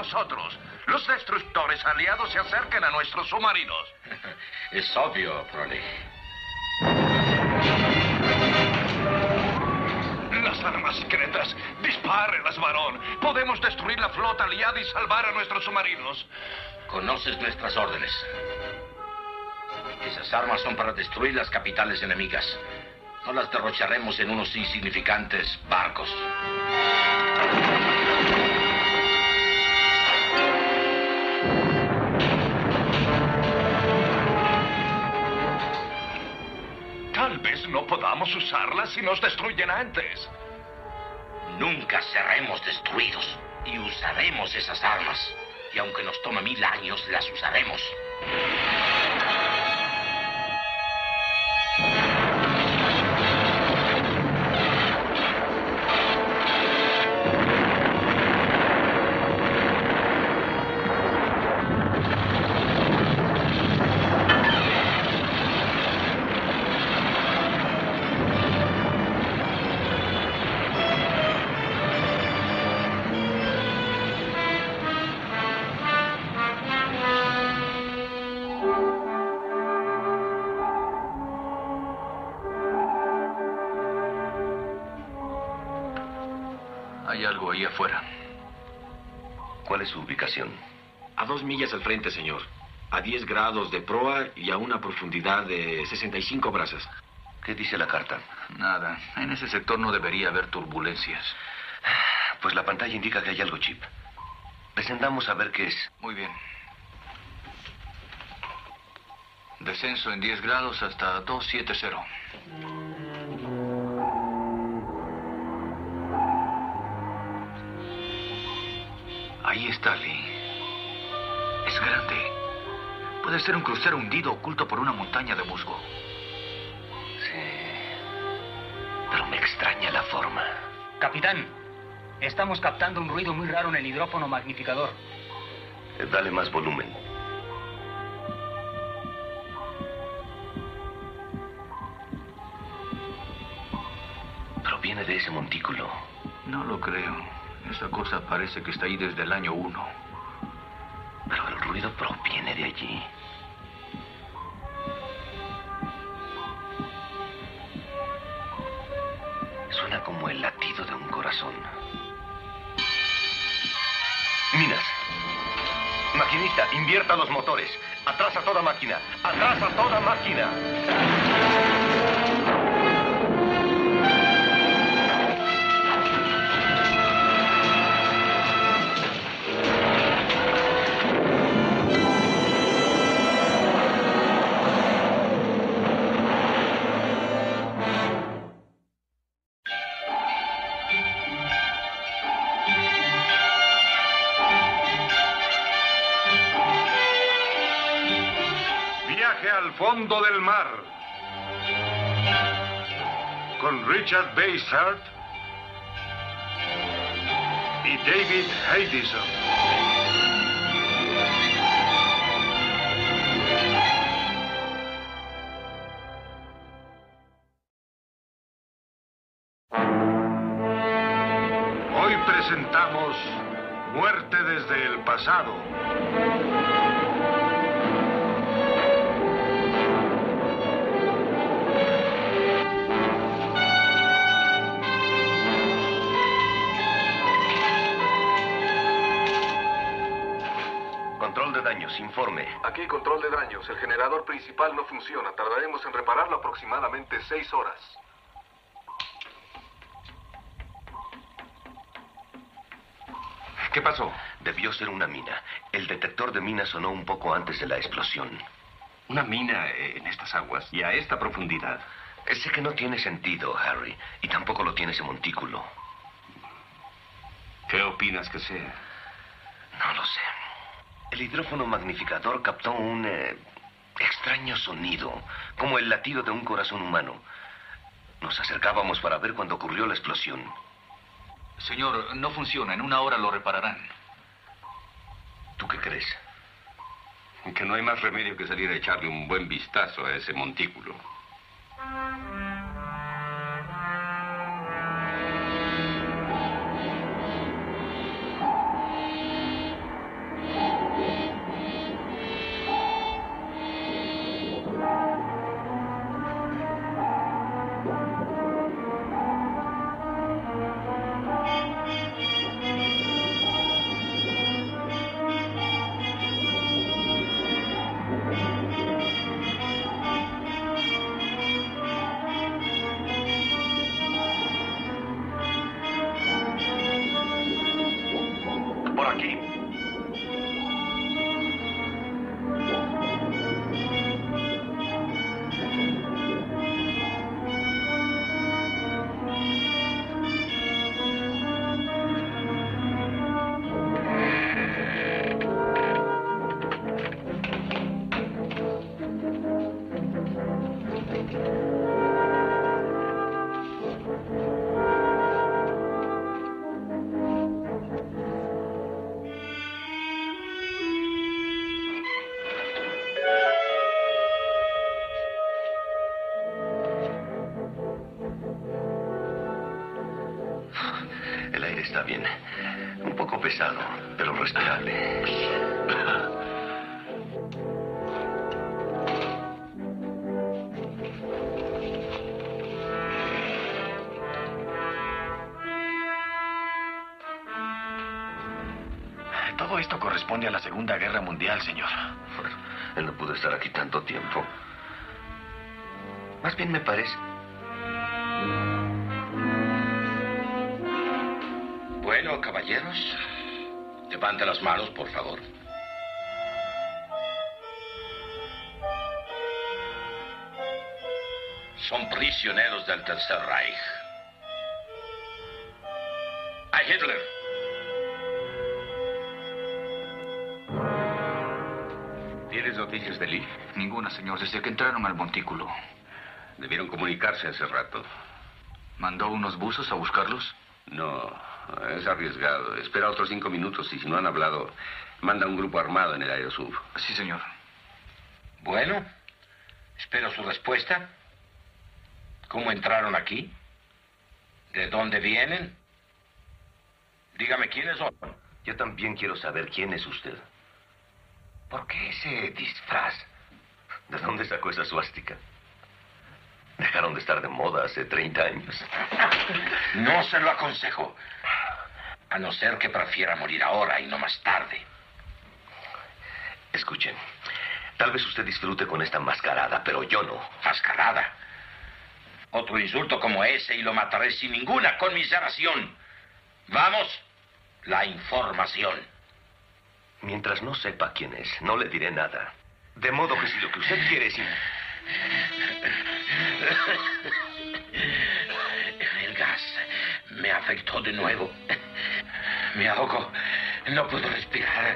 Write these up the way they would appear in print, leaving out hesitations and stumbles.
nosotros. Los destructores aliados se acercan a nuestros submarinos. Es obvio, Crowley. Las armas secretas. Dispárelas, varón. Podemos destruir la flota aliada y salvar a nuestros submarinos. Conoces nuestras órdenes. Esas armas son para destruir las capitales enemigas. No las derrocharemos en unos insignificantes barcos. Tal vez no podamos usarlas si nos destruyen antes. Nunca seremos destruidos y usaremos esas armas. Y aunque nos tome 1000 años, las usaremos. Hay algo ahí afuera. ¿Cuál es su ubicación? A 2 millas al frente, señor. A 10 grados de proa y a una profundidad de 65 brazas. ¿Qué dice la carta? Nada. En ese sector no debería haber turbulencias. Pues la pantalla indica que hay algo, Chip. Descendamos a ver qué es. Muy bien. Descenso en 10 grados hasta 270. Ahí está, Lee. Es grande. Puede ser un crucero hundido oculto por una montaña de musgo. Sí. Pero me extraña la forma. Capitán, estamos captando un ruido muy raro en el hidrófono magnificador. Dale más volumen. Proviene de ese montículo. No lo creo. Esa cosa parece que está ahí desde el año 1. Pero el ruido proviene de allí. Suena como el latido de un corazón. Minas. Maquinista, invierta los motores. Atrás a toda máquina. Atrás a toda máquina. Al fondo del mar, con Richard Basehart y David Hedison. Hoy presentamos Muerte desde el pasado. Control de daños, informe. Aquí control de daños. El generador principal no funciona. Tardaremos en repararlo aproximadamente 6 horas. ¿Qué pasó? Debió ser una mina. El detector de minas sonó un poco antes de la explosión. ¿Una mina en estas aguas y a esta profundidad? Sé que no tiene sentido, Harry, y tampoco lo tiene ese montículo. ¿Qué opinas que sea? No lo sé. El hidrófono magnificador captó un extraño sonido, como el latido de un corazón humano. Nos acercábamos para ver cuando ocurrió la explosión. Señor, no funciona. En 1 hora lo repararán. ¿Tú qué crees? Que no hay más remedio que salir a echarle un buen vistazo a ese montículo. Está bien. Un poco pesado, pero respirable. Todo esto corresponde a la Segunda Guerra Mundial, señor. Bueno, él no pudo estar aquí tanto tiempo. Más bien me parece... Bueno, caballeros, levanten las manos, por favor. Son prisioneros del Tercer Reich. ¡A Hitler! ¿Tienes noticias de Lee? Ninguna, señor, desde que entraron al montículo. Debieron comunicarse hace rato. ¿Mandó unos buzos a buscarlos? No, es arriesgado. Espera otros 5 minutos y si no han hablado, manda un grupo armado en el aerosub. Sí, señor. Bueno, espero su respuesta. ¿Cómo entraron aquí? ¿De dónde vienen? Dígame quiénes son. Yo también quiero saber quién es usted. ¿Por qué ese disfraz? ¿De dónde sacó esa suástica? Dejaron de estar de moda hace 30 años. No se lo aconsejo. A no ser que prefiera morir ahora y no más tarde. Escuchen, tal vez usted disfrute con esta mascarada, pero yo no. ¿Mascarada? Otro insulto como ese y lo mataré sin ninguna conmiseración. Vamos, la información. Mientras no sepa quién es, no le diré nada. De modo que si lo que usted quiere es... El gas me afectó de nuevo. Me ahogo. No puedo respirar.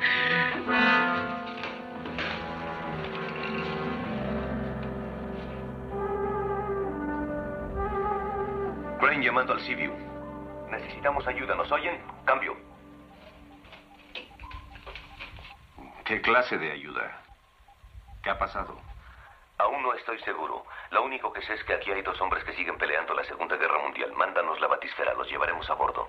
Crane llamando al Seaview. Necesitamos ayuda, ¿nos oyen? Cambio. ¿Qué clase de ayuda? ¿Qué ha pasado? Aún no estoy seguro. Lo único que sé es que aquí hay 2 hombres que siguen peleando la Segunda Guerra Mundial. Mándanos la batisfera, los llevaremos a bordo.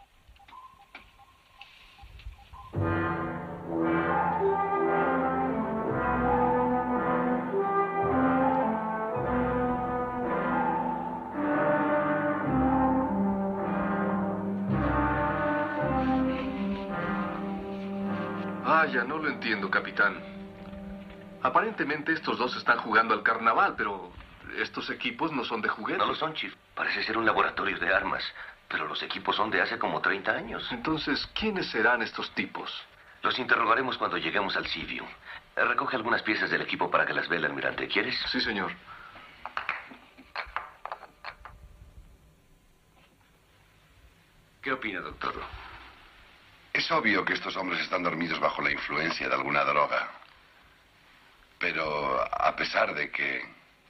Vaya, no lo entiendo, capitán. Aparentemente estos dos están jugando al carnaval, pero estos equipos no son de juguete. No lo son, Chief. Parece ser un laboratorio de armas, pero los equipos son de hace como 30 años. Entonces, ¿quiénes serán estos tipos? Los interrogaremos cuando lleguemos al Seaview. Recoge algunas piezas del equipo para que las vea el almirante. ¿Quieres? Sí, señor. ¿Qué opina, doctor? Es obvio que estos hombres están dormidos bajo la influencia de alguna droga. Pero a pesar de que...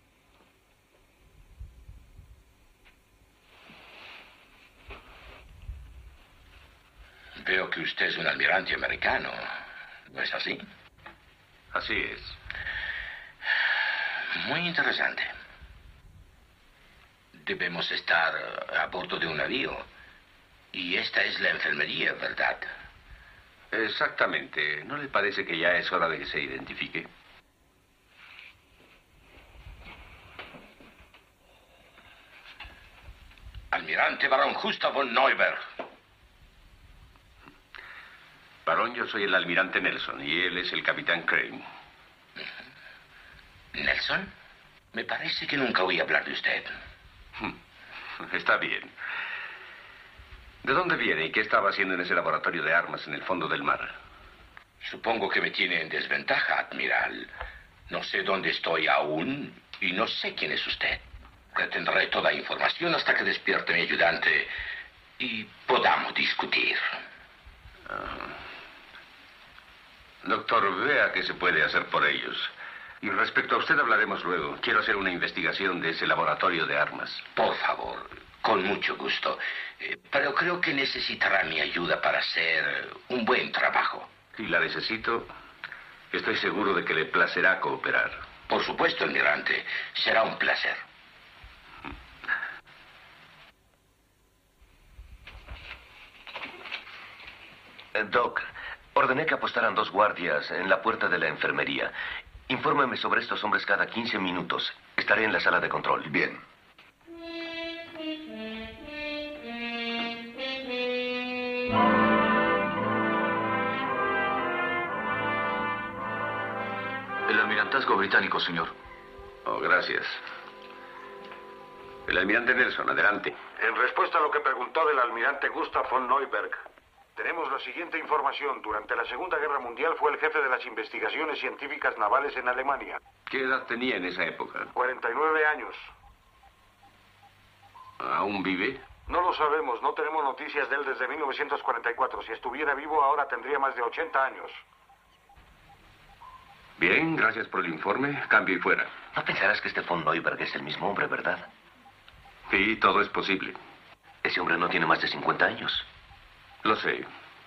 Veo que usted es un almirante americano. ¿No es así? Así es. Muy interesante. Debemos estar a bordo de un navío. Y esta es la enfermería, ¿verdad? Exactamente. ¿No le parece que ya es hora de que se identifique? Almirante Barón Gustav von Neuberg. Barón, yo soy el almirante Nelson y él es el capitán Crane. ¿Nelson? Me parece que nunca oí hablar de usted. Está bien. ¿De dónde viene y qué estaba haciendo en ese laboratorio de armas en el fondo del mar? Supongo que me tiene en desventaja, admiral. No sé dónde estoy aún y no sé quién es usted. Retendré toda información hasta que despierte mi ayudante y podamos discutir. Doctor, vea qué se puede hacer por ellos. Y respecto a usted hablaremos luego. Quiero hacer una investigación de ese laboratorio de armas. Por favor, con mucho gusto. Pero creo que necesitará mi ayuda para hacer un buen trabajo. Si la necesito, estoy seguro de que le placerá cooperar. Por supuesto, almirante. Será un placer. Doc, ordené que apostaran 2 guardias en la puerta de la enfermería. Infórmeme sobre estos hombres cada 15 minutos. Estaré en la sala de control. Bien. El almirantazgo británico, señor. Oh, gracias. El almirante Nelson, adelante. En respuesta a lo que preguntó del almirante Gustav von Neuberg, tenemos la siguiente información. Durante la Segunda Guerra Mundial fue el jefe de las investigaciones científicas navales en Alemania. ¿Qué edad tenía en esa época? 49 años. ¿Aún vive? No lo sabemos, no tenemos noticias de él desde 1944. Si estuviera vivo ahora tendría más de 80 años. Bien, gracias por el informe. Cambio y fuera. No pensarás que este von Neuberg es el mismo hombre, ¿verdad? Sí, todo es posible. Ese hombre no tiene más de 50 años. Lo sé.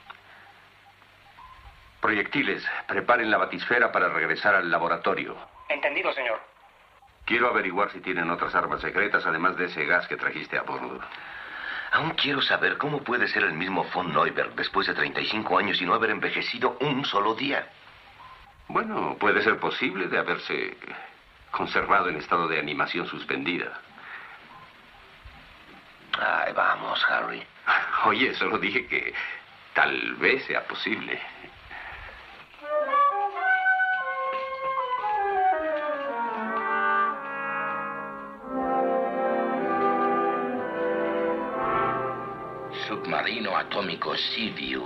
Proyectiles, preparen la batisfera para regresar al laboratorio. Entendido, señor. Quiero averiguar si tienen otras armas secretas, además de ese gas que trajiste a bordo. Aún quiero saber cómo puede ser el mismo von Neuberg después de 35 años y no haber envejecido un solo día. Bueno, puede ser posible de haberse conservado en estado de animación suspendida. Ay, vamos, Harry. Oye, solo dije que tal vez sea posible. Submarino atómico Seaview.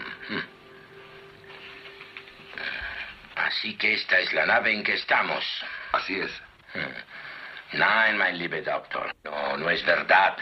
Así que esta es la nave en que estamos. Así es. Nein, mein lieber Doctor. No, no es verdad.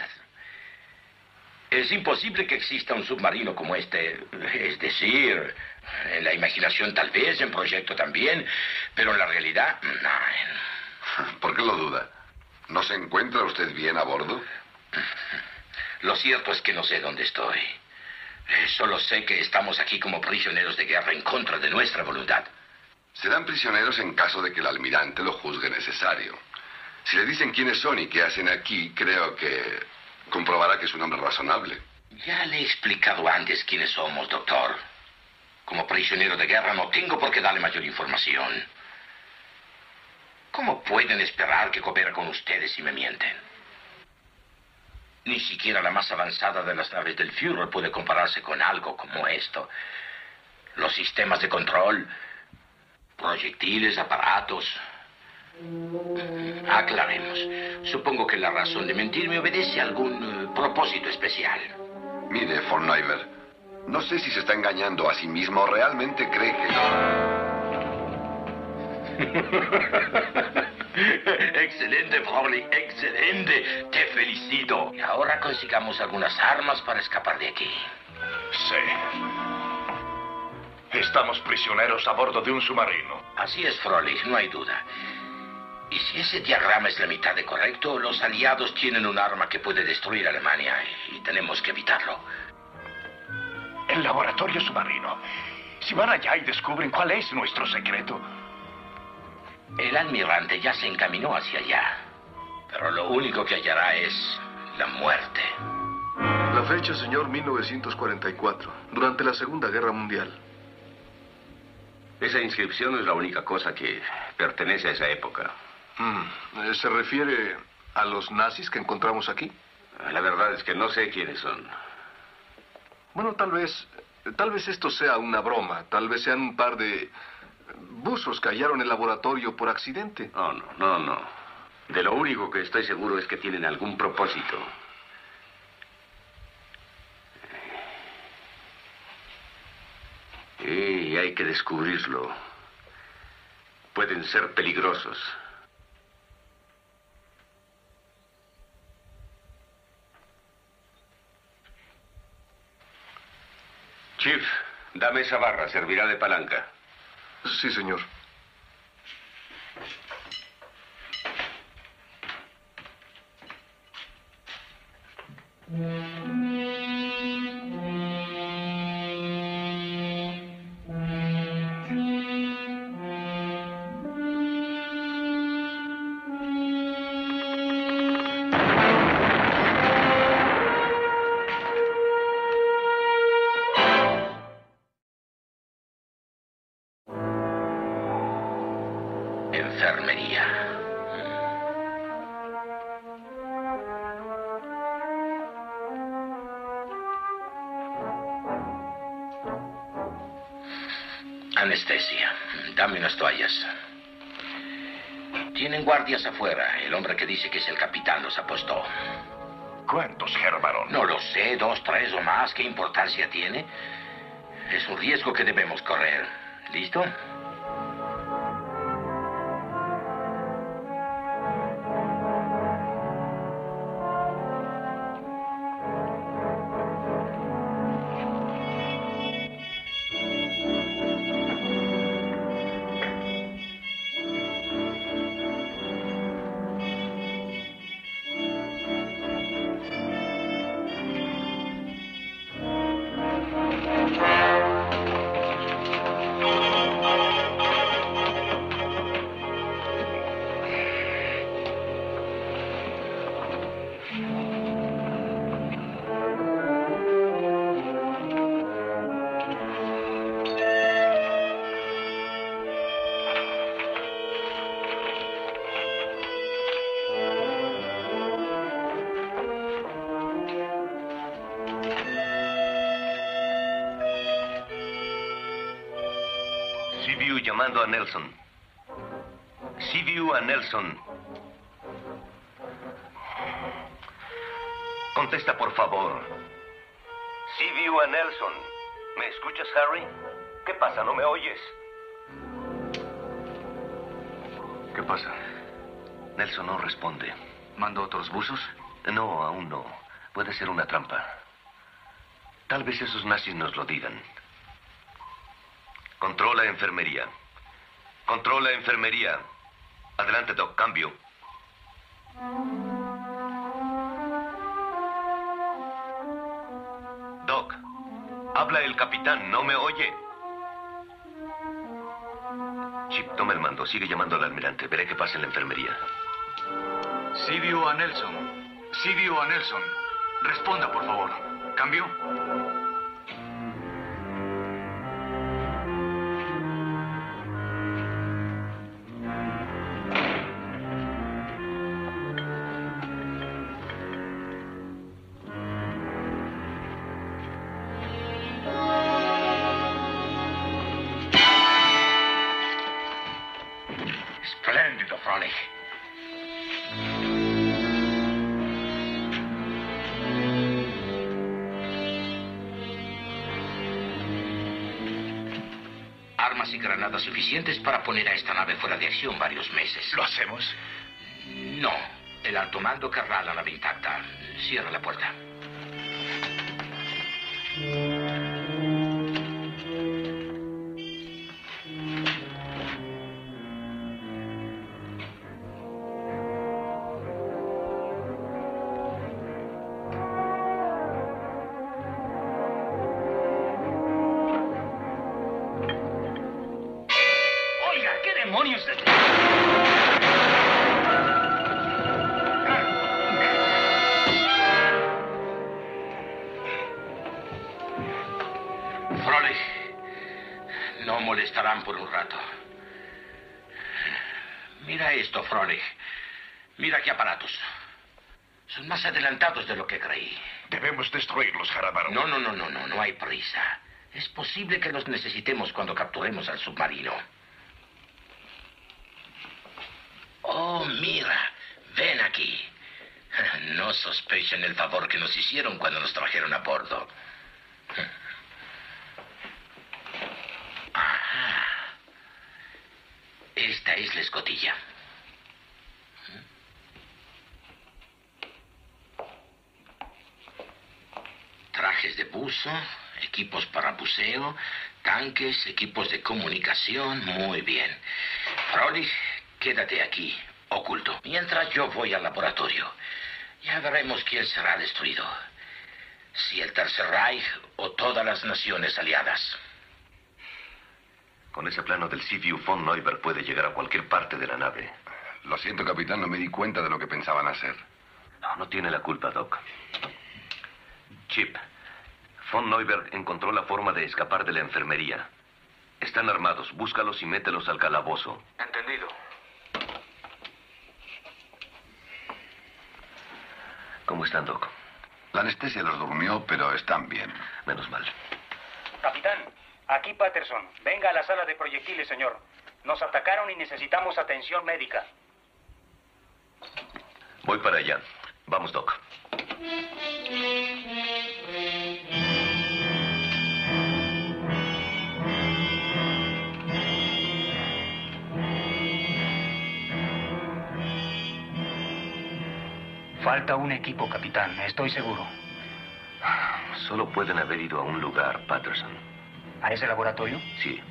Es imposible que exista un submarino como este. Es decir, en la imaginación tal vez, en proyecto también, pero en la realidad, no. ¿Por qué lo duda? ¿No se encuentra usted bien a bordo? Lo cierto es que no sé dónde estoy. Solo sé que estamos aquí como prisioneros de guerra en contra de nuestra voluntad. Serán prisioneros en caso de que el almirante lo juzgue necesario. Si le dicen quiénes son y qué hacen aquí, creo que comprobará que es un hombre razonable. Ya le he explicado antes quiénes somos, doctor. Como prisionero de guerra no tengo por qué darle mayor información. ¿Cómo pueden esperar que coopere con ustedes si me mienten? Ni siquiera la más avanzada de las naves del Führer puede compararse con algo como esto. Los sistemas de control, proyectiles, aparatos. Aclaremos. Supongo que la razón de mentir me obedece a algún propósito especial. Mire, von Neuberg, no sé si se está engañando a sí mismo o realmente cree que... Excelente, Fraulein, excelente. Te felicito. Y ahora consigamos algunas armas para escapar de aquí. Sí. Estamos prisioneros a bordo de un submarino. Así es, Fraulein, no hay duda. Y si ese diagrama es la mitad de correcto, los aliados tienen un arma que puede destruir a Alemania y tenemos que evitarlo. El laboratorio submarino. Si van allá y descubren cuál es nuestro secreto. El almirante ya se encaminó hacia allá. Pero lo único que hallará es la muerte. La fecha, señor, 1944, durante la Segunda Guerra Mundial. Esa inscripción es la única cosa que pertenece a esa época. ¿Se refiere a los nazis que encontramos aquí? La verdad es que no sé quiénes son. Bueno, tal vez esto sea una broma. Tal vez sean un par de buzos que hallaron el laboratorio por accidente. Oh, no. De lo único que estoy seguro es que tienen algún propósito. Y hay que descubrirlo. Pueden ser peligrosos. Chief, dame esa barra, servirá de palanca. Sí, señor. Anestesia. Dame unas toallas. Tienen guardias afuera. El hombre que dice que es el capitán los apostó. ¿Cuántos, Herr Barón? No lo sé, 2, 3 o más. ¿Qué importancia tiene? Es un riesgo que debemos correr. ¿Listo? Seaview llamando a Nelson. Seaview a Nelson. Contesta, por favor. Seaview a Nelson. ¿Me escuchas, Harry? ¿Qué pasa? ¿No me oyes? ¿Qué pasa? Nelson no responde. ¿Mando otros buzos? No, aún no. Puede ser una trampa. Tal vez esos nazis nos lo digan. Controla enfermería. Controla enfermería. Adelante, Doc. Cambio. Doc, habla el capitán. ¿No me oye? Chip, toma el mando. Sigue llamando al almirante. Veré qué pasa en la enfermería. Seaview a Nelson. Seaview a Nelson. Responda, por favor. ¿Cambio? Espléndido, Frolich. Armas y granadas suficientes para poner a esta nave fuera de acción varios meses. ¿Lo hacemos? No. El alto mando querrá la nave intacta. Cierra la puerta. Oiga, ¿qué demonios? Frolich, no molestarán por un rato. Mira esto, Frolich. Mira qué aparatos. Son más adelantados de lo que creí. Debemos destruirlos, Herr Barón. No hay prisa. Es posible que los necesitemos cuando capturemos al submarino. Oh, mira. Ven aquí. No sospechen el favor que nos hicieron cuando nos trajeron a bordo. Ajá. Esta es la escotilla. Trajes de buzo, equipos para buceo, tanques, equipos de comunicación. Muy bien. Frolich, quédate aquí, oculto. Mientras yo voy al laboratorio. Ya veremos quién será destruido. Si el Tercer Reich o todas las naciones aliadas. Con ese plano del Seaview, von Neuberg puede llegar a cualquier parte de la nave. Lo siento, capitán, no me di cuenta de lo que pensaban hacer. No tiene la culpa, Doc. Chip, von Neuberg encontró la forma de escapar de la enfermería. Están armados. Búscalos y mételos al calabozo. Entendido. ¿Cómo están, Doc? La anestesia los durmió, pero están bien. Menos mal. Capitán, Aquí Patterson. Venga a la sala de proyectiles, señor. Nos atacaron y necesitamos atención médica. Voy para allá. Vamos, Doc. Falta un equipo, capitán. Estoy seguro. Solo pueden haber ido a un lugar, Patterson. ¿A ese laboratorio? Sí.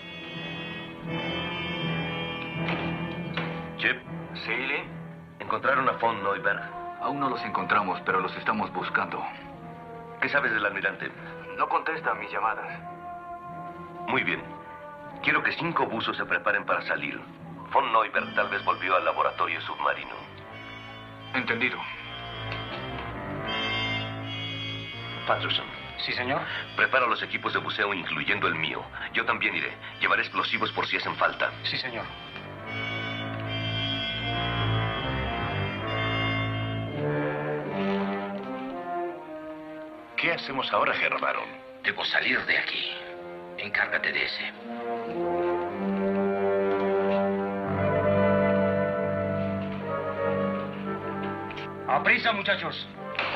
Chip. ¿Sí, Lee? ¿Encontraron a von Neuberg? Aún no los encontramos, pero los estamos buscando. ¿Qué sabes del almirante? No contesta a mis llamadas. Muy bien. Quiero que 5 buzos se preparen para salir. Von Neuberg tal vez volvió al laboratorio submarino. Entendido. Patterson. Sí, señor. Prepara los equipos de buceo, incluyendo el mío. Yo también iré. Llevaré explosivos por si hacen falta. Sí, señor. ¿Qué hacemos ahora, Herr Baron? Debo salir de aquí. Encárgate de ese. ¡Aprisa, muchachos!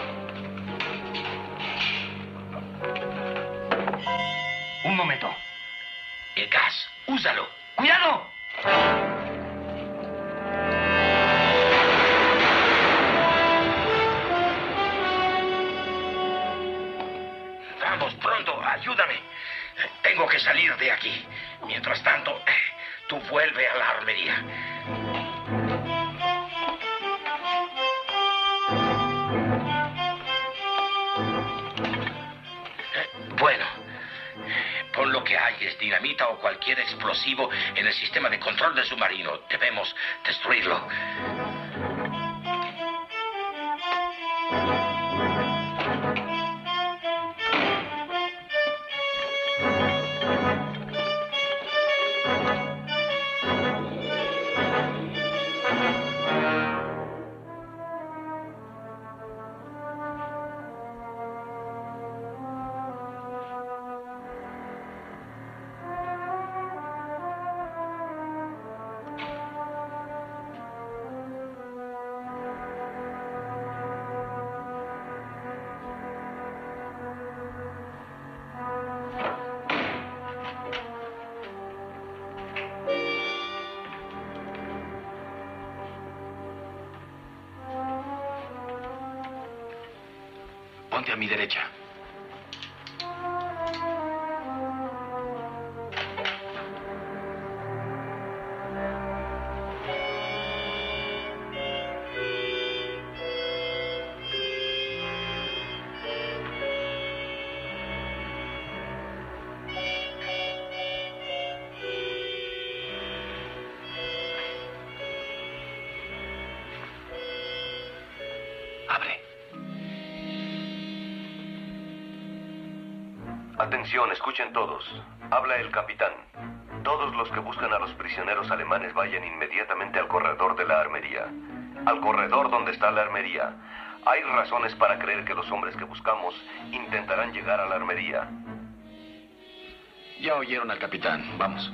Un momento. El gas, úsalo. ¡Cuidado! Vamos, pronto, ayúdame. Tengo que salir de aquí. Mientras tanto, tú vuelve a la armería. Bueno, pon lo que hay, es dinamita o cualquier explosivo en el sistema de control del submarino. Debemos destruirlo. Ponte a mi derecha. Abre. Atención, escuchen todos. Habla el capitán. Todos los que buscan a los prisioneros alemanes vayan inmediatamente al corredor de la armería. Al corredor donde está la armería. Hay razones para creer que los hombres que buscamos intentarán llegar a la armería. Ya oyeron al capitán. Vamos.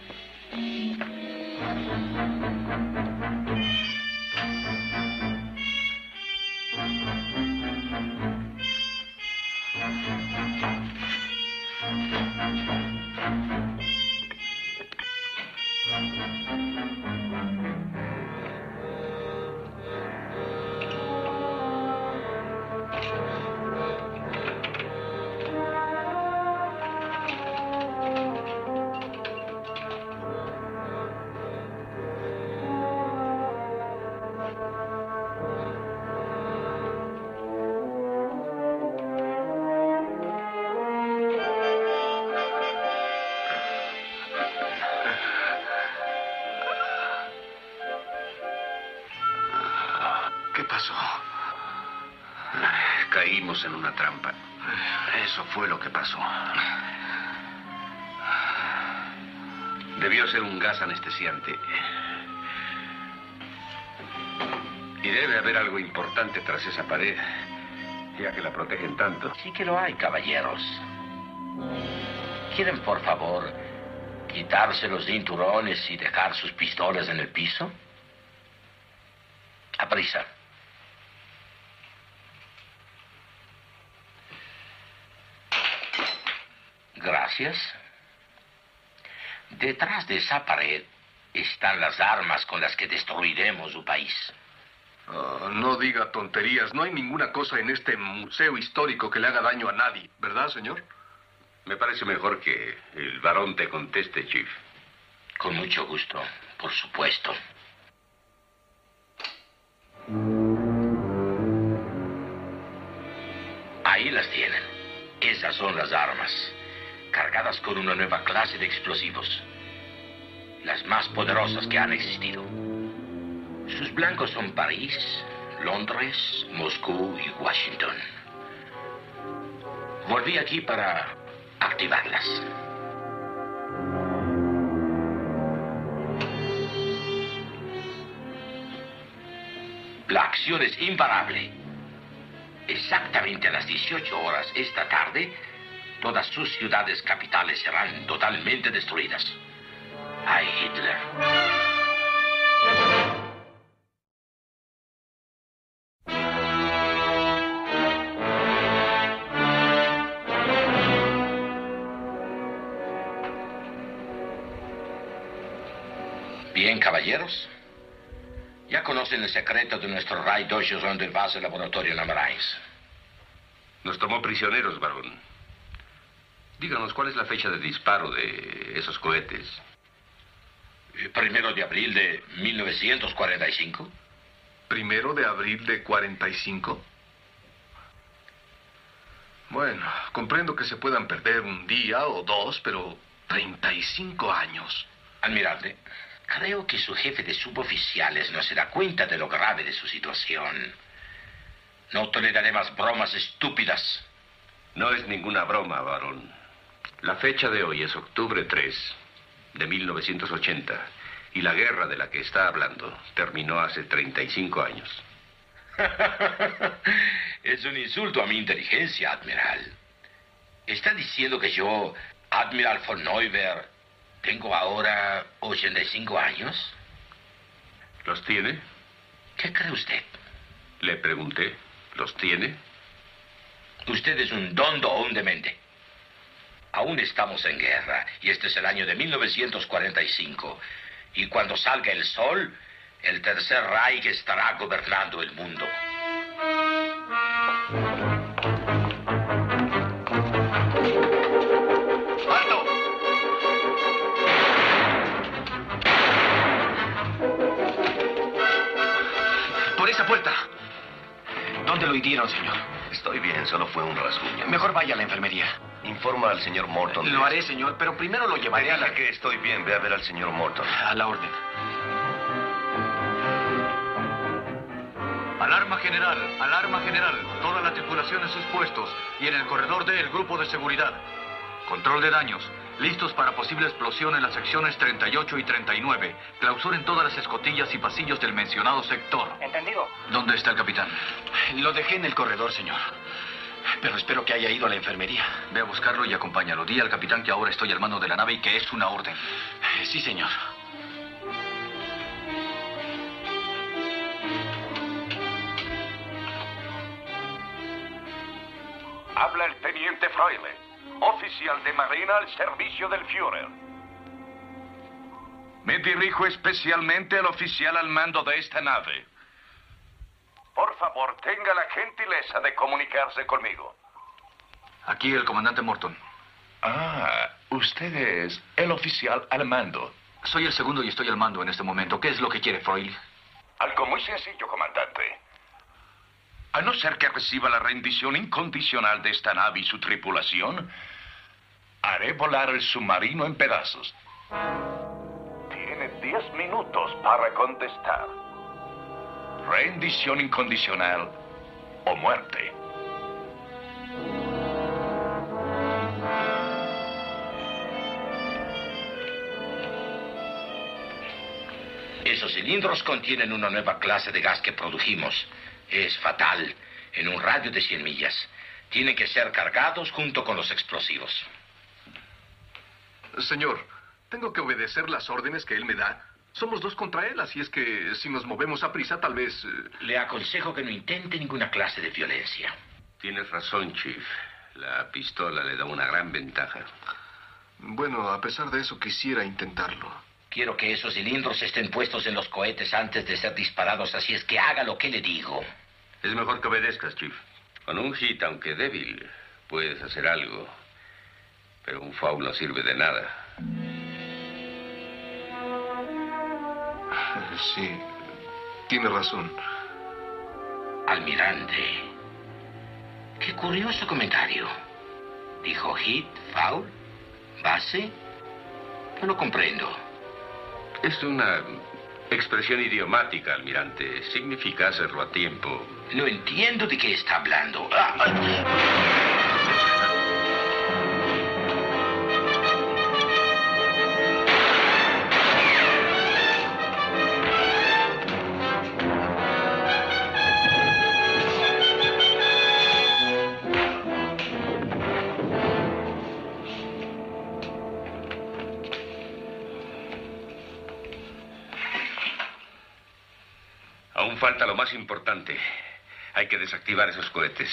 ¿Qué pasó? Caímos en una trampa. Eso fue lo que pasó. Debió ser un gas anestesiante. Y debe haber algo importante tras esa pared, ya que la protegen tanto. Sí que lo hay, caballeros. ¿Quieren, por favor, quitarse los cinturones y dejar sus pistolas en el piso? A prisa. Gracias. Detrás de esa pared están las armas con las que destruiremos su país. Oh, no diga tonterías. No hay ninguna cosa en este museo histórico que le haga daño a nadie, ¿verdad, señor? Me parece mejor que el varón te conteste, Chief. Con mucho gusto, por supuesto. Ahí las tienen. Esas son las armas, cargadas con una nueva clase de explosivos. Las más poderosas que han existido. Sus blancos son París, Londres, Moscú y Washington. Volví aquí para activarlas. La acción es imparable. Exactamente a las 18 horas esta tarde, todas sus ciudades capitales serán totalmente destruidas. ¡Ay, Hitler! Bien, caballeros. Ya conocen el secreto de nuestro Raid 2 donde base laboratorio número 1. Nos tomó prisioneros, varón. Díganos, ¿cuál es la fecha de disparo de esos cohetes? 1 de abril de 1945. 1 de abril de 45. Bueno, comprendo que se puedan perder un día o dos, pero 35 años. Almirante, creo que su jefe de suboficiales no se da cuenta de lo grave de su situación. No toleraré más bromas estúpidas. No es ninguna broma, varón. La fecha de hoy es octubre 3 de 1980. Y la guerra de la que está hablando terminó hace 35 años. Es un insulto a mi inteligencia, Admiral. ¿Está diciendo que yo, Admiral von Neuberg, tengo ahora 85 años? ¿Los tiene? ¿Qué cree usted? Le pregunté. ¿Los tiene? Usted es un dondo o un demente. Aún estamos en guerra, y este es el año de 1945. Y cuando salga el sol, el Tercer Reich estará gobernando el mundo. ¡Alto! Por esa puerta. ¿Dónde lo hirieron, señor? Estoy bien, solo fue un rasguño. Mejor vaya a la enfermería. Informa al señor Morton. Lo haré, señor, pero primero lo llevaré a Dígale que estoy bien. Ve a ver al señor Morton. A la orden. Alarma general, alarma general. Toda la tripulación en sus puestos y en el corredor D el grupo de seguridad. Control de daños. Listos para posible explosión en las secciones 38 y 39. Clausuren todas las escotillas y pasillos del mencionado sector. ¿Entendido? ¿Dónde está el capitán? Lo dejé en el corredor, señor. Pero espero que haya ido a la enfermería. Ve a buscarlo y acompáñalo. Di al capitán que ahora estoy al mando de la nave y que es una orden. Sí, señor. Habla el teniente Freile, oficial de Marina al servicio del Führer. Me dirijo especialmente al oficial al mando de esta nave. Por favor, tenga la gentileza de comunicarse conmigo. Aquí el comandante Morton. Ah, usted es el oficial al mando. Soy el segundo y estoy al mando en este momento. ¿Qué es lo que quiere, Freud? Algo muy sencillo, comandante. A no ser que reciba la rendición incondicional de esta nave y su tripulación, haré volar el submarino en pedazos. Tiene 10 minutos para contestar. Rendición incondicional o muerte. Esos cilindros contienen una nueva clase de gas que produjimos. Es fatal, en un radio de 100 millas. Tienen que ser cargados junto con los explosivos. Señor, tengo que obedecer las órdenes que él me da. Somos 2 contra él, así es que si nos movemos a prisa, tal vez... Le aconsejo que no intente ninguna clase de violencia. Tienes razón, Chief. La pistola le da una gran ventaja. Bueno, a pesar de eso, quisiera intentarlo. Quiero que esos cilindros estén puestos en los cohetes antes de ser disparados, así es que haga lo que le digo. Es mejor que obedezcas, Chief. Con un hit, aunque débil, puedes hacer algo. Pero un foul no sirve de nada. Sí, tiene razón. Almirante, qué curioso comentario. Dijo hit, foul, base. No lo comprendo. Es una expresión idiomática, almirante. Significa hacerlo a tiempo. No entiendo de qué está hablando. Aún falta lo más importante. Hay que desactivar esos cohetes.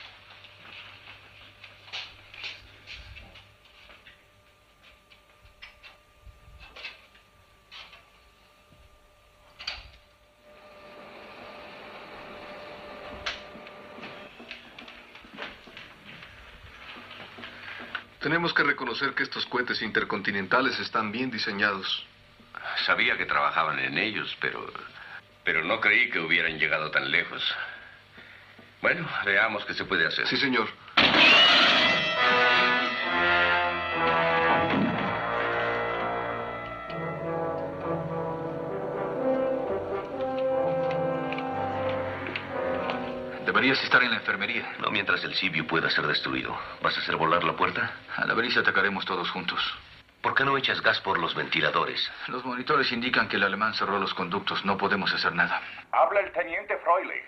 Tenemos que reconocer que estos cohetes intercontinentales están bien diseñados. Sabía que trabajaban en ellos, pero no creí que hubieran llegado tan lejos. Bueno, veamos qué se puede hacer. Sí, señor. Deberías estar en la enfermería. No mientras el Sibiu pueda ser destruido. ¿Vas a hacer volar la puerta? Al abrirse atacaremos todos juntos. ¿Por qué no echas gas por los ventiladores? Los monitores indican que el alemán cerró los conductos. No podemos hacer nada. Habla el teniente Froile.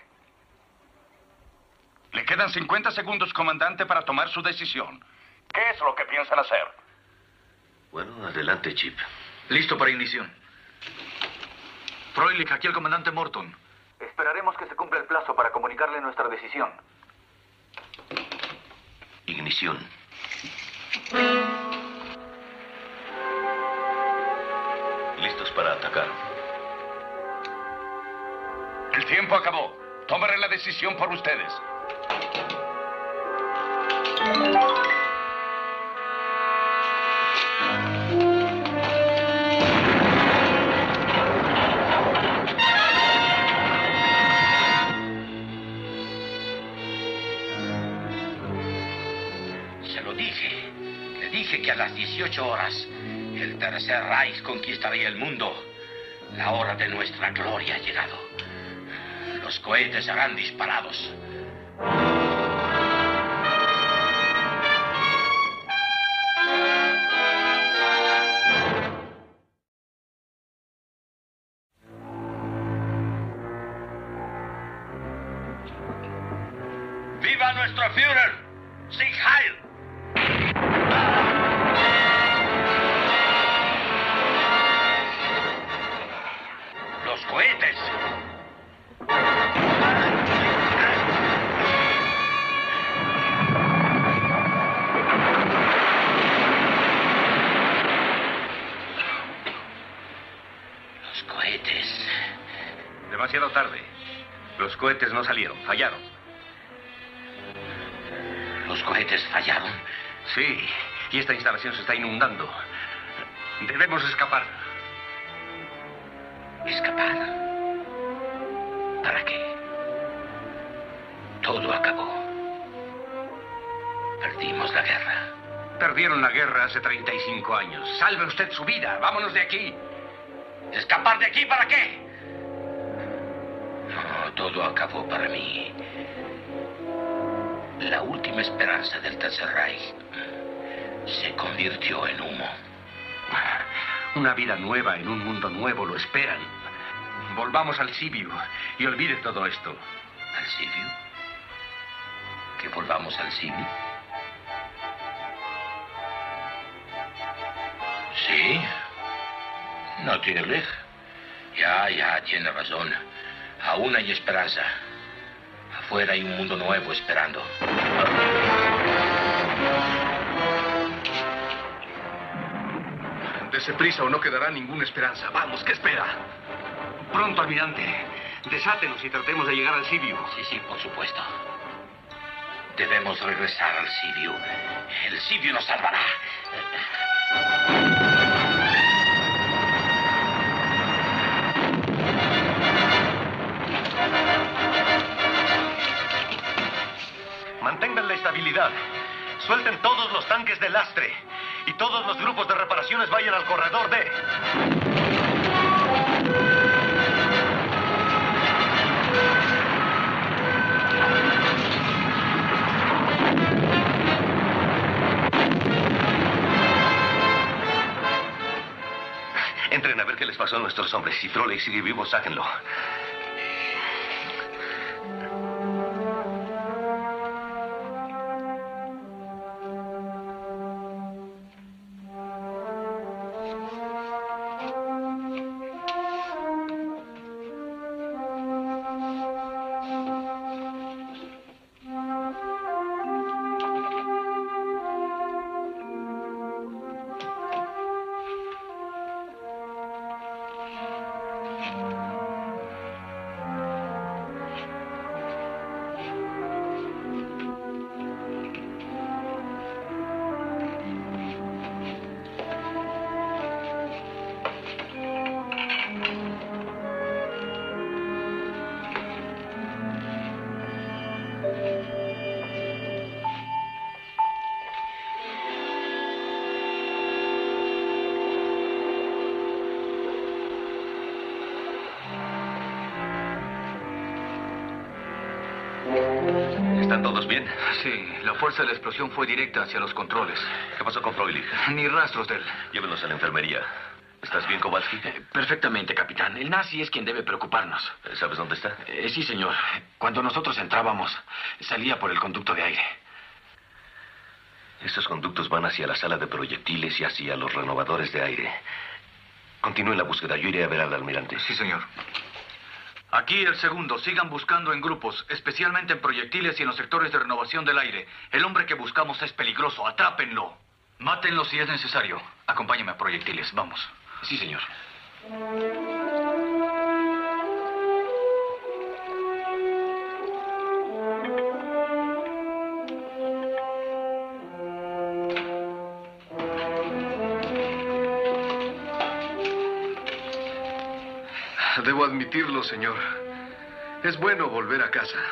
Le quedan 50 segundos, comandante, para tomar su decisión. ¿Qué es lo que piensan hacer? Bueno, adelante, Chip. Listo para ignición. Froilich, aquí el comandante Morton. Esperaremos que se cumpla el plazo para comunicarle nuestra decisión. Ignición. Listos para atacar. El tiempo acabó. Tomaré la decisión por ustedes. Se lo dije. Le dije que a las 18 horas el Tercer Reich conquistaría el mundo. La hora de nuestra gloria ha llegado. Los cohetes serán disparados. ¡Viva nuestro Führer! ¡Sieg Heil! ¡Los cohetes! Los cohetes. Demasiado tarde. Los cohetes no salieron, fallaron. ¿Los cohetes fallaron? Sí, y esta instalación se está inundando. Debemos escapar. ¿Escapar? ¿Para qué? Todo acabó. Perdimos la guerra. Perdieron la guerra hace 35 años. Salve usted su vida. Vámonos de aquí. ¿Escapar de aquí para qué? No, todo acabó para mí. La última esperanza del Tercer Reich se convirtió en humo. Una vida nueva en un mundo nuevo lo esperan. Volvamos al Sibiu y olvide todo esto. ¿Al Sibiu? ¿Que volvamos al Sibiu? Sí. Natürlich. Ya, tiene razón. Aún hay esperanza. Afuera hay un mundo nuevo esperando. Dese prisa o no quedará ninguna esperanza. Vamos, ¿qué espera? Pronto, almirante. Desátenos y tratemos de llegar al Sibiu. Sí, por supuesto. Debemos regresar al Sibiu. El Sibiu nos salvará. Mantengan la estabilidad. Suelten todos los tanques de lastre. Y todos los grupos de reparaciones vayan al corredor D. Entren a ver qué les pasó a nuestros hombres. Si Froley sigue vivo, sáquenlo. ¿Están todos bien? Sí, la fuerza de la explosión fue directa hacia los controles. ¿Qué pasó con Froley? Ni rastros de él. Llévenos a la enfermería. ¿Estás bien, Kowalski? Perfectamente, capitán. El nazi es quien debe preocuparnos. ¿Sabes dónde está? Sí, señor. Cuando nosotros entrábamos, salía por el conducto de aire. Esos conductos van hacia la sala de proyectiles y hacia los renovadores de aire. Continúen la búsqueda. Yo iré a ver al almirante. Sí, señor. Aquí el segundo. Sigan buscando en grupos, especialmente en proyectiles y en los sectores de renovación del aire. El hombre que buscamos es peligroso. Atrápenlo. Mátenlo si es necesario. Acompáñeme a proyectiles. Vamos. Sí, señor. Debo admitirlo, señor. Es bueno volver a casa.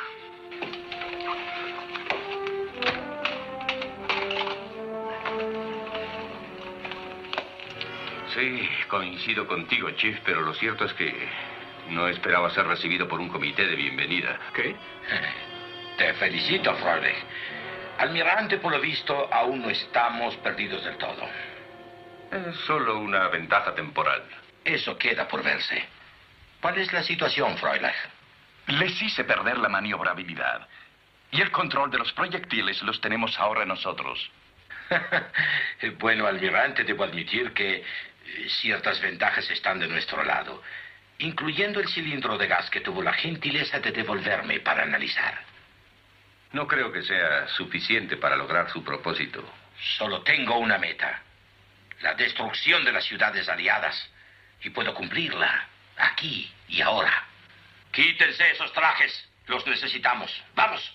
Sí, coincido contigo, Chief, pero lo cierto es que no esperaba ser recibido por un comité de bienvenida. ¿Qué? Te felicito, Froley. Almirante, por lo visto, aún no estamos perdidos del todo. Es solo una ventaja temporal. Eso queda por verse. ¿Cuál es la situación, Fräulein? Les hice perder la maniobrabilidad. Y el control de los proyectiles los tenemos ahora nosotros. Bueno, almirante, debo admitir que ciertas ventajas están de nuestro lado, incluyendo el cilindro de gas que tuvo la gentileza de devolverme para analizar. No creo que sea suficiente para lograr su propósito. Solo tengo una meta: la destrucción de las ciudades aliadas. Y puedo cumplirla aquí y ahora. Quítense esos trajes. Los necesitamos. ¡Vamos!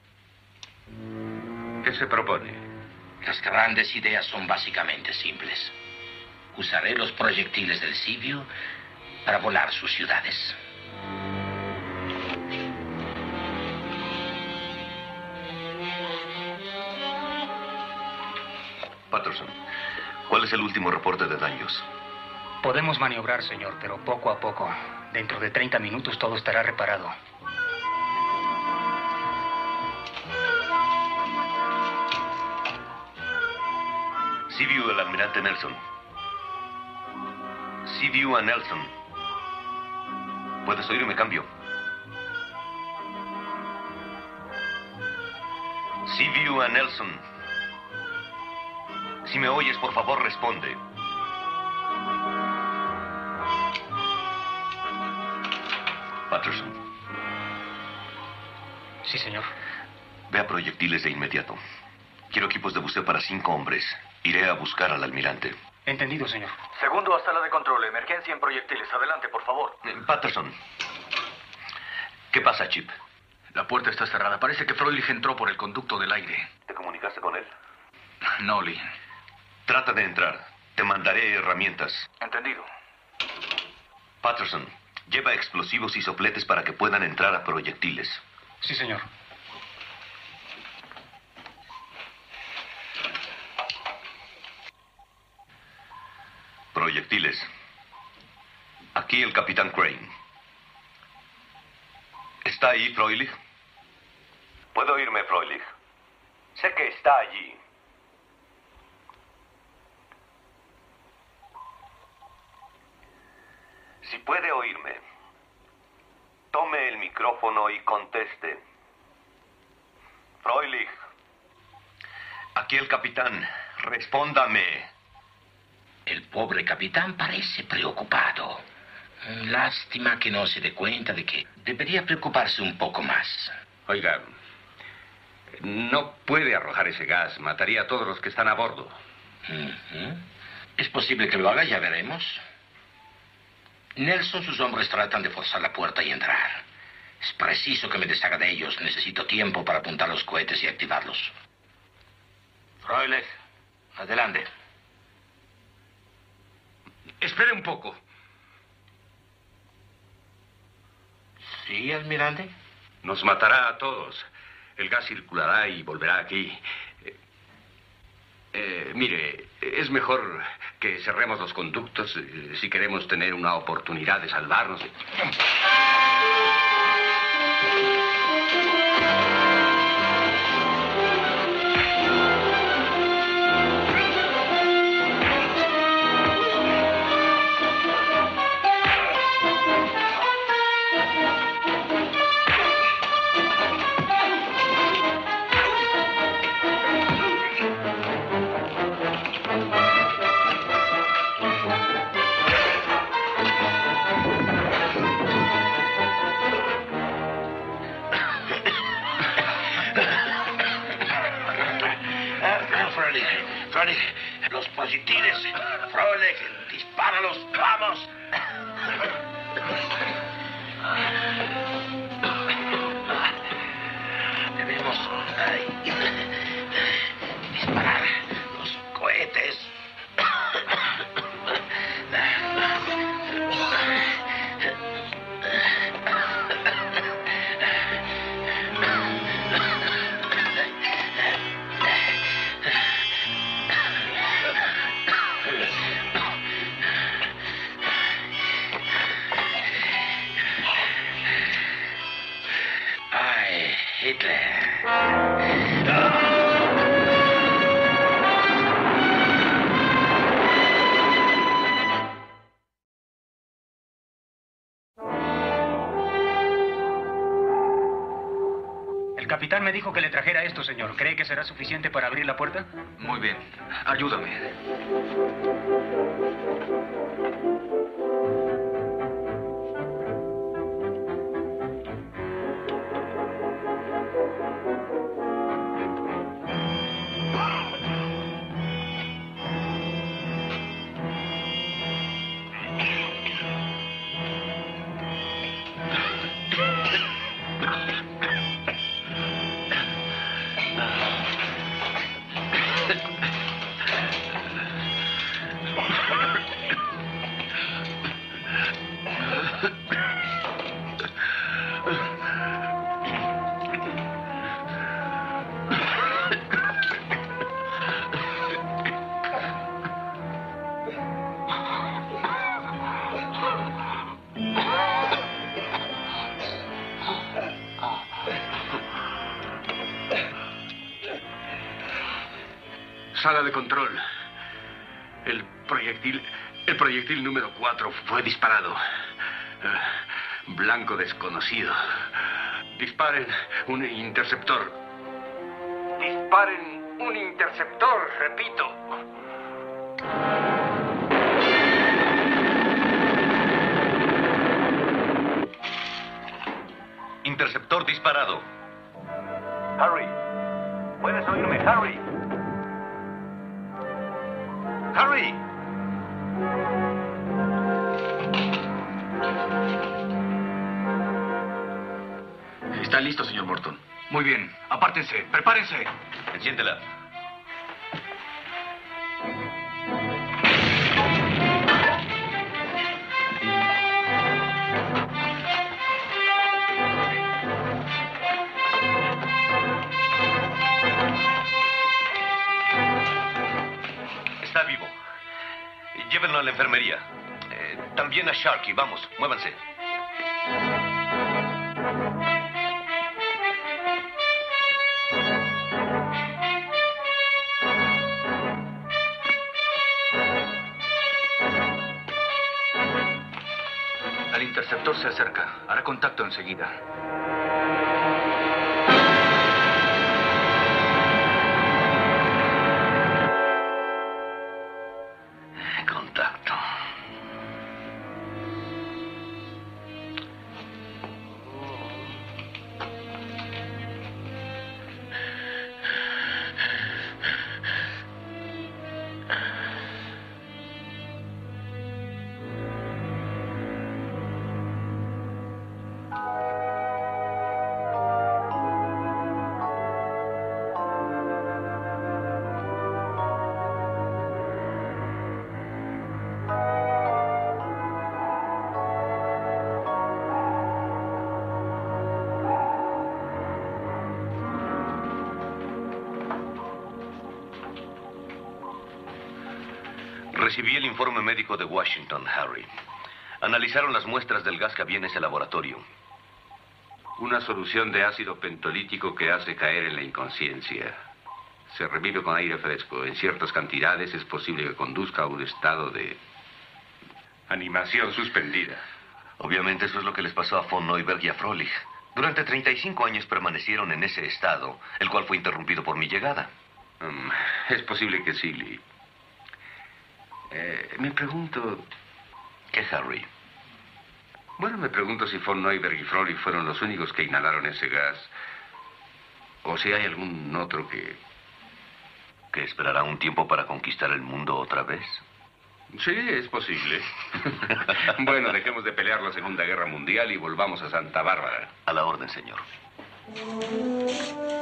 ¿Qué se propone? Las grandes ideas son básicamente simples. Usaré los proyectiles del Sibiu para volar sus ciudades. Patterson, ¿cuál es el último reporte de daños? Podemos maniobrar, señor, pero poco a poco. Dentro de 30 minutos todo estará reparado. Sibiu, el almirante Nelson. Sibiu a Nelson. ¿Puedes oírme? Cambio. Sibiu a Nelson. Si me oyes, por favor, responde. Patterson. Sí, señor. Ve a proyectiles de inmediato. Quiero equipos de buceo para 5 hombres. Iré a buscar al almirante. Entendido, señor. Segundo a sala de control. Emergencia en proyectiles. Adelante, por favor. Patterson. ¿Qué pasa, Chip? La puerta está cerrada. Parece que Froelich entró por el conducto del aire. ¿Te comunicaste con él? No, Lee. Trata de entrar. Te mandaré herramientas. Entendido. Patterson, lleva explosivos y sopletes para que puedan entrar a proyectiles. Sí, señor. Proyectiles. Aquí el capitán Crane. ¿Está ahí, Froelich? Puedo oírme, Froelich. Sé que está allí. Si puede oírme, tome el micrófono y conteste. Froelich. Aquí el capitán. Respóndame. El pobre capitán parece preocupado. Lástima que no se dé cuenta de que debería preocuparse un poco más. Oiga, no puede arrojar ese gas. Mataría a todos los que están a bordo. Es posible que lo haga, ya veremos. Nelson, sus hombres tratan de forzar la puerta y entrar. Es preciso que me deshaga de ellos. Necesito tiempo para apuntar los cohetes y activarlos. Froelich, adelante. Espere un poco. ¿Sí, almirante? Nos matará a todos. El gas circulará y volverá aquí. Mire, es mejor que cerremos los conductos si queremos tener una oportunidad de salvarnos. Froelich, los proyectiles. Froelich, dispáralos, vamos. Debemos disparar los cohetes. El capitán me dijo que le trajera esto, señor. ¿Cree que será suficiente para abrir la puerta? Muy bien. Ayúdame. Sala de control. El proyectil número 4 fue disparado. Blanco desconocido. Disparen un interceptor. Disparen un interceptor, repito. interceptor disparado. Harry, ¿puedes oírme, Harry? ¡Harry! Está listo, señor Morton. Muy bien. Apártense. Prepárense. Enciéndela. Está vivo. Llévenlo a la enfermería. También a Sharky. Vamos, muévanse. El interceptor se acerca. Hará contacto enseguida. Contacto. Recibí el informe médico de Washington, Harry. Analizaron las muestras del gas que había en ese laboratorio. Una solución de ácido pentolítico que hace caer en la inconsciencia. Se revive con aire fresco. En ciertas cantidades es posible que conduzca a un estado de animación suspendida. Obviamente eso es lo que les pasó a von Neuberg y a Froelich. Durante 35 años permanecieron en ese estado, el cual fue interrumpido por mi llegada. Es posible que sí, Lee. Me pregunto... ¿Qué, Harry? Bueno, me pregunto si von Neuberg y Froelich fueron los únicos que inhalaron ese gas. O si hay algún otro que... ¿Que esperará un tiempo para conquistar el mundo otra vez? Sí, es posible. Bueno, dejemos de pelear la Segunda Guerra Mundial y volvamos a Santa Bárbara. A la orden, señor.